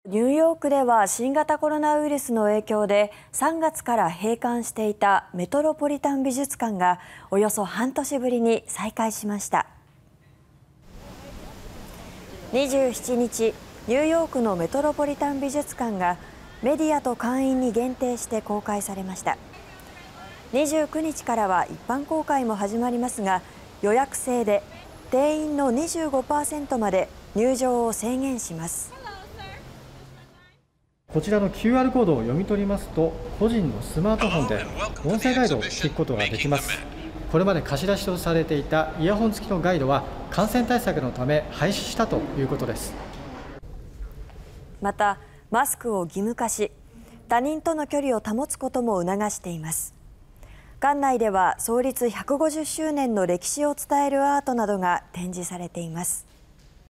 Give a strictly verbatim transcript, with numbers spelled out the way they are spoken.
ニューヨークでは新型コロナウイルスの影響でさんがつから閉館していたメトロポリタン美術館がおよそ半年ぶりに再開しました。にじゅうしちにち、ニューヨークのメトロポリタン美術館がメディアと会員に限定して公開されました。にじゅうくにちからは一般公開も始まりますが、予約制で定員の にじゅうごパーセント まで入場を制限します。 こちらの キューアール コードを読み取りますと、個人のスマートフォンで音声ガイドを聞くことができます。これまで貸し出しとされていたイヤホン付きのガイドは感染対策のため廃止したということです。 また、マスクを義務化し、他人との距離を保つことも促しています。館内では創立ひゃくごじゅっしゅうねんの歴史を伝えるアートなどが展示されています。